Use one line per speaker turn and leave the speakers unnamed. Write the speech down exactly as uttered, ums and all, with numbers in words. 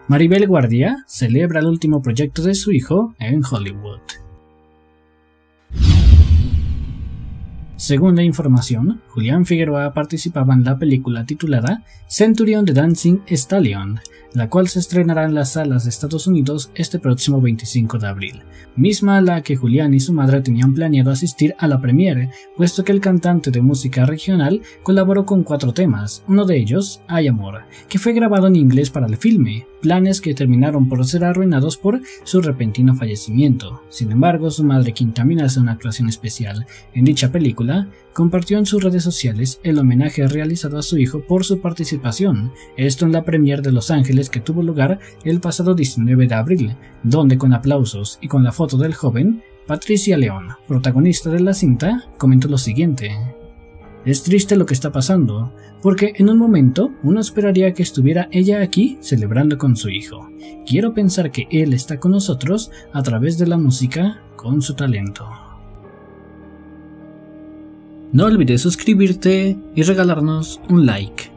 Maribel Guardia celebra el último proyecto de su hijo en Hollywood. Según la información, Julián Figueroa participaba en la película titulada Centurion the Dancing Stallion, la cual se estrenará en las salas de Estados Unidos este próximo veinticinco de abril, misma a la que Julián y su madre tenían planeado asistir a la premiere, puesto que el cantante de música regional colaboró con cuatro temas, uno de ellos, Hay Amor, que fue grabado en inglés para el filme, planes que terminaron por ser arruinados por su repentino fallecimiento. Sin embargo, su madre, quien también hace una actuación especial en dicha película, compartió en sus redes sociales el homenaje realizado a su hijo por su participación, esto en la premiere de Los Ángeles que tuvo lugar el pasado diecinueve de abril, donde con aplausos y con la foto del joven, Patricia León, protagonista de la cinta, comentó lo siguiente: "Es triste lo que está pasando, porque en un momento uno esperaría que estuviera ella aquí celebrando con su hijo. Quiero pensar que él está con nosotros a través de la música, con su talento". No olvides suscribirte y regalarnos un like.